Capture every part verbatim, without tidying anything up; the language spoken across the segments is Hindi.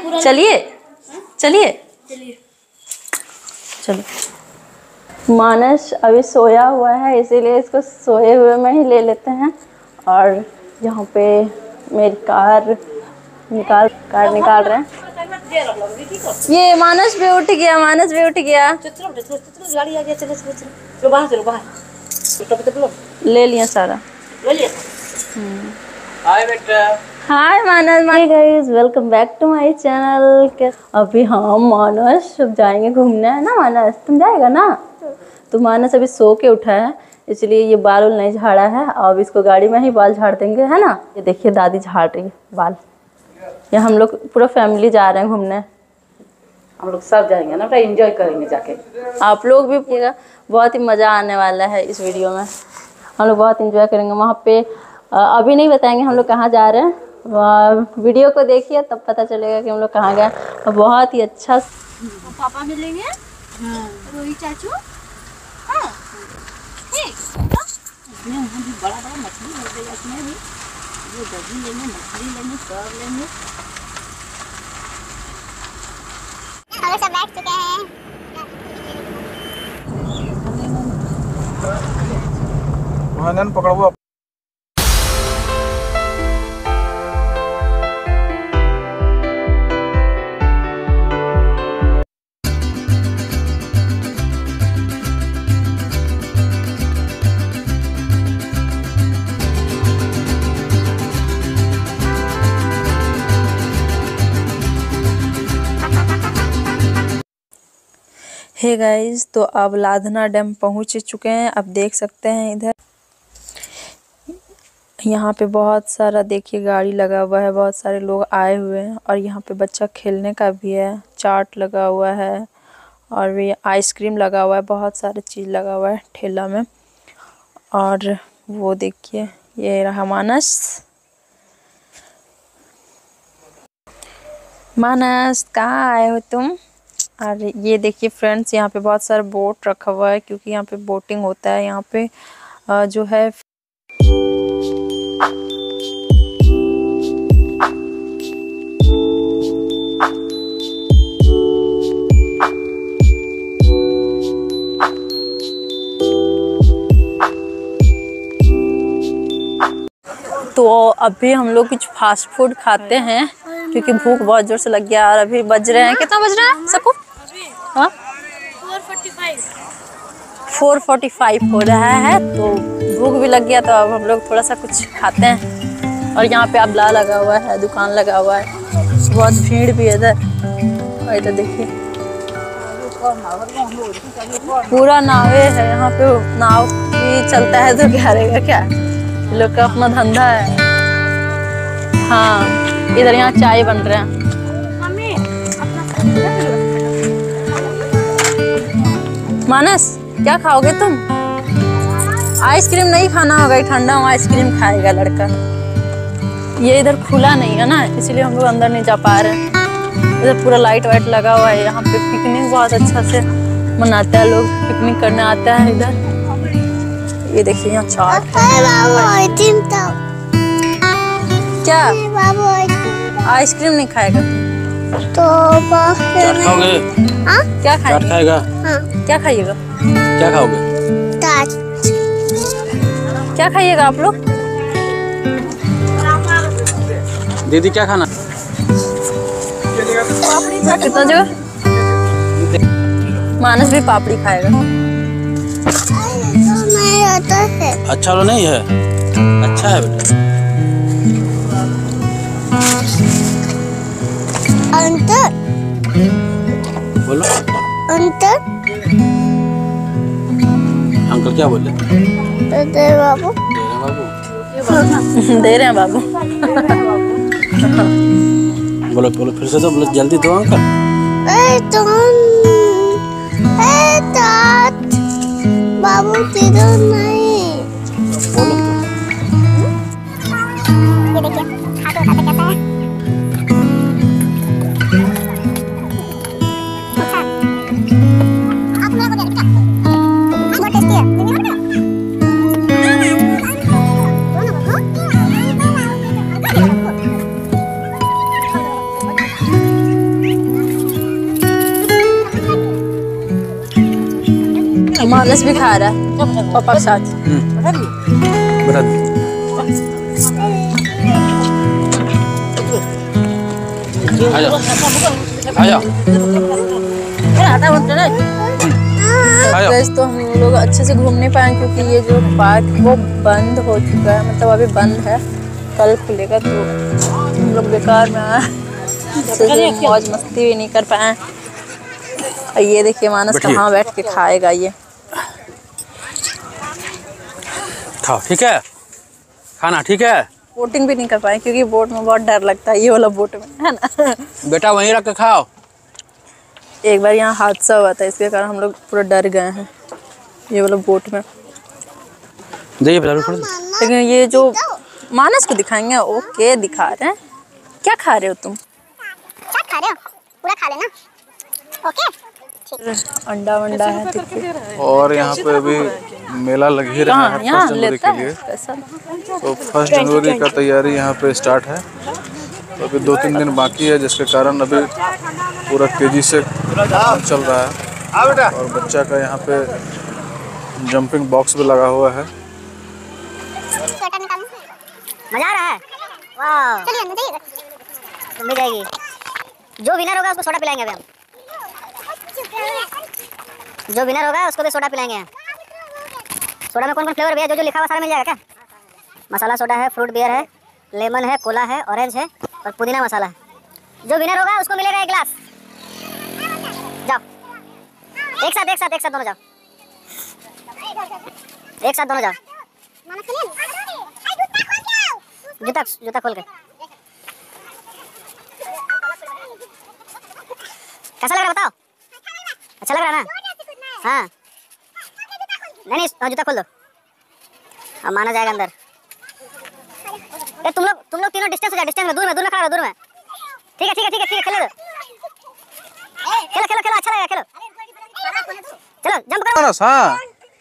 चलिए चलिए चलो। मानस अभी सोया हुआ है, इसीलिए इसको सोए हुए में ही ले लेते हैं। और यहाँ पे मेरी कार निकाल कार निकाल रहे हैं। ये मानस भी उठ गया, मानस भी उठ गया। गाड़ी आ गया, चलो चलो चलो बाहर चलो बाहर। ले लिया सारा, ले लिया। हाय बेटा। Hi Manas. Hi guys, welcome back to my channel. अभी हम मानस अब जाएंगे घूमने, है ना मानस? तुम जाएगा ना? तो मानस अभी सो के उठा है, इसलिए ये बाल उल नहीं झाड़ा है। अब इसको गाड़ी में ही बाल झाड़ देंगे, है ना? ये देखिए दादी झाड़ रही है बाल। ये हम लोग पूरा फैमिली जा रहे हैं घूमने। हम लोग सब जाएंगे ना, एंजॉय करेंगे जाके। आप लोग भी पूरा, बहुत ही मज़ा आने वाला है इस वीडियो में। हम लोग बहुत एंजॉय करेंगे वहाँ पे। अभी नहीं बताएंगे हम लोग कहाँ जा रहे हैं, वीडियो को देखिए तब पता चलेगा कि हम लोग कहाँ गए। बहुत ही अच्छा। पापा मिलेंगे, रोहित चाचू। हाँ ठीक। इसमें वहाँ भी बड़ा बड़ा मछली मिल गया, इसमें भी वो दही लेंगे, मछली लेंगे, सब लेंगे। हम सब बैठ चुके हैं। वहाँ पकड़ो। हे गाइस, तो अब लाधना डैम पहुंच चुके हैं। अब देख सकते हैं इधर यहाँ पे बहुत सारा देखिए गाड़ी लगा हुआ है, बहुत सारे लोग आए हुए हैं। और यहाँ पे बच्चा खेलने का भी है, चाट लगा हुआ है और भी आइसक्रीम लगा हुआ है, बहुत सारे चीज़ लगा हुआ है ठेला में। और वो देखिए ये रहा मानस। मानस कहाँ आए हो तुम? और ये देखिए फ्रेंड्स, यहाँ पे बहुत सारा बोट रखा हुआ है, क्योंकि यहाँ पे बोटिंग होता है। यहाँ पे जो है तो अभी हम लोग कुछ फास्ट फूड खाते हैं, क्योंकि भूख बहुत जोर से लग गया। और अभी बज रहे हैं, कितना बज रहा है सबको? हाँ फोर फोर्टी फाइव हो रहा है, तो भूख भी लग गया। तो अब हम लोग थोड़ा सा कुछ खाते हैं। और यहाँ पे अबला लगा हुआ है, दुकान लगा हुआ है, बहुत भीड़ भी है इधर। और इधर देखिए पूरा नावे है यहाँ पे। नाव भी चलता है तो क्या रहेगा, क्या लोग का अपना धंधा है। हाँ, इधर यहाँ चाय बन रहे हैं। मानस क्या खाओगे तुम? आइसक्रीम नहीं खाना होगा, ठंडा आइसक्रीम खाएगा लड़का। ये इधर खुला नहीं है ना, इसलिए हम लोग अंदर नहीं जा पा रहे हैं। इधर पूरा लाइट वाइट लगा हुआ है। यहाँ पे पिकनिक बहुत अच्छा से मनाते हैं लोग, पिकनिक करने आते हैं इधर। ये देखिए यहाँ चाट क्या? आइसक्रीम नहीं खाएगा तो चाट खाओगे? हाँ? क्या चाट खाएगा? हाँ। क्या खाइएगा? क्या खाओगे? चाट। क्या खाइएगा आप लोग? दीदी क्या खाना? कितना जगह? मानस भी पापड़ी खाएगा। नहीं आता है। अच्छा वाला नहीं है? अच्छा है बेटा। अंतर बोलो। अंतर अंकल क्या बोले? दे बाबू। दे रहे हैं बाबू। दे रहे हैं बाबू। बोलो बोलो फिर से तो बोलो, जल्दी दो अंकल। ए तुम ए तात बाबू किधर नहीं? बोलो ये देखिए हाथ उठाते कैसा है। आप लोगों को क्या? बहुत टेस्टी है। मानस भी खा रहा है पापा के साथ। बता दो। आ जाओ आ जाओ गाइस, तो हम लोग अच्छे से घूम नहीं पाए क्योंकि ये जो पार्क वो बंद हो चुका है, मतलब अभी बंद है, कल खुलेगा। तो हम लोग बेकार में आए, मौज मस्ती भी नहीं कर पाए। और ये देखिए मानस कहाँ बैठ के खाएगा। ये खाओ, ठीक है, खाना ठीक है। बोटिंग भी नहीं कर पाए क्योंकि बोट में बहुत डर लगता है, ये वाला बोट में, है ना। बेटा वहीं रख के खाओ। एक बार यहाँ हादसा हुआ था, इसके कारण हम लोग पूरा डर गए हैं ये वाला बोट में। जाइए बता दो। लेकिन ये जो मानस को दिखाएंगे, ओके दिखा रहे हैं। क्या खा रहे हो तुम? क्या खा रहे हो? पूरा खा लेना। ओके। अंडा वंडा है देखिए। और यहाँ पे अभी मेला लग ही रहा है यहाँ फर्स्ट जनवरी लेता के लिए। है पैसा। तो फर्स्ट जनवरी का तैयारी यहाँ पे स्टार्ट है। तो अभी दो तीन दिन बाकी है, जिसके कारण अभी पूरा तेजी से चल रहा है। और बच्चा का यहाँ पे जंपिंग बॉक्स भी लगा हुआ है। मजा आ रहा है। वाह, चलिए अंदर जाइए। तुम भी जाएगी। जो विनर होगा उसको सोडा पिलाएंगे अभी हम। जो विनर होगा उसको भी सोडा पिलाएंगे। सोडा में कौन कौन फ्लेवर भैया? जो जो लिखा हुआ सारा मिल जाएगा क्या? मसाला सोडा है, फ्रूट बियर है, लेमन है, कोला है, ऑरेंज है और पुदीना मसाला है। जो विनर होगा उसको मिलेगा एक गिलास। जाओ, एक साथ एक साथ एक साथ दोनों जाओ। एक साथ दोनों जाओ। जूता जूता खोल के। कैसा लग रहा बताओ? अच्छा लग रहा ना? हाँ, नहीं नहीं, हाँ, जूता खोल दो। अब माना जाएगा अंदर। ए, तुम लोग तुम लोग तीनों डिस्टेंस हो जाओ, डिस्टेंस में, दूर में, दूर में खड़ा रहो, दूर में। ठीक है ठीक है ठीक है ठीक है, खेलो खेलो खेलो खेलो, अच्छा लगेगा, खेलो। चलो जंप करो। मानस, हाँ।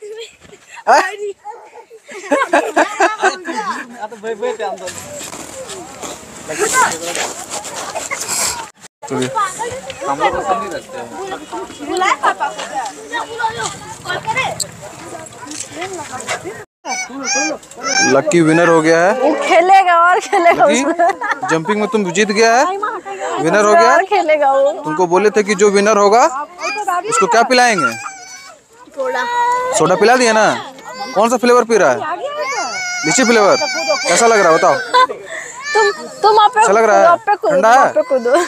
लक्की विनर हो गया है। वो खेलेगा और खेलेगा उसमें। जंपिंग में तुम जीत गया है, विनर हो गया। और खेलेगा वो। तुमको बोले थे कि जो विनर होगा उसको क्या पिलाएंगे? सोडा पिला दिया ना? कौन सा फ्लेवर पी रहा है? लीची फ्लेवर। कैसा लग रहा है बताओ? तुम तुम आप पे अच्छा लग रहा है? आप पे कूदो, ठंडा आप पे है? कूदो।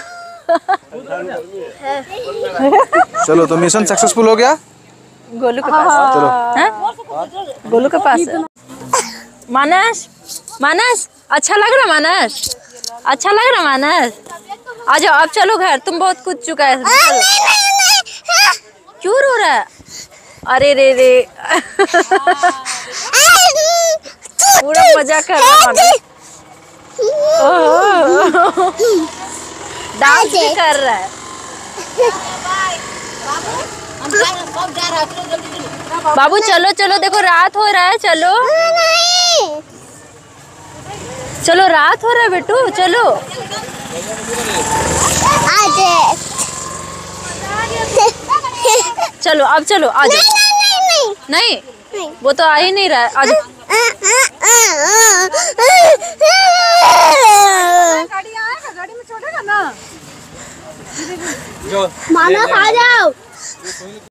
चलो, तो मिशन सक्सेसफुल हो गया। गोलू के पास। चलो, हैं? गोलू के पास है। मानस, मानस अच्छा लग रहा मानस? अच्छा लग रहा मानस? आ जाओ, अब चलो घर, तुम बहुत कूद चुका है। क्यों रो रहा है? अरे रे रे। पूरा मजा कर रहा है, डांस भी कर रहा है। बाबू चलो चलो, देखो रात हो रहा है, चलो चलो, रात हो रहा है बेटू, चलो। चलो अब चलो, आ जाओ। नहीं, नहीं वो तो आ ही नहीं रहा है, आ जाओ। गाड़ी में छोड़ेगा ना। मानस आ जाओ।